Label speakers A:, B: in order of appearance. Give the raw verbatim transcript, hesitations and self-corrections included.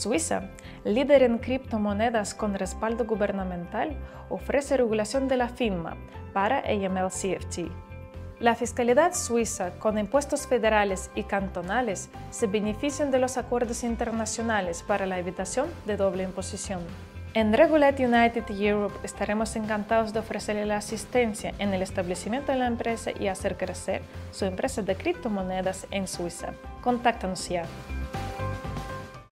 A: Suiza, líder en criptomonedas con respaldo gubernamental, ofrece regulación de la firma para A M L C F T. La fiscalidad suiza, con impuestos federales y cantonales, se benefician de los acuerdos internacionales para la evitación de doble imposición. En Regulate United Europe estaremos encantados de ofrecerle la asistencia en el establecimiento de la empresa y hacer crecer su empresa de criptomonedas en Suiza. Contáctanos ya.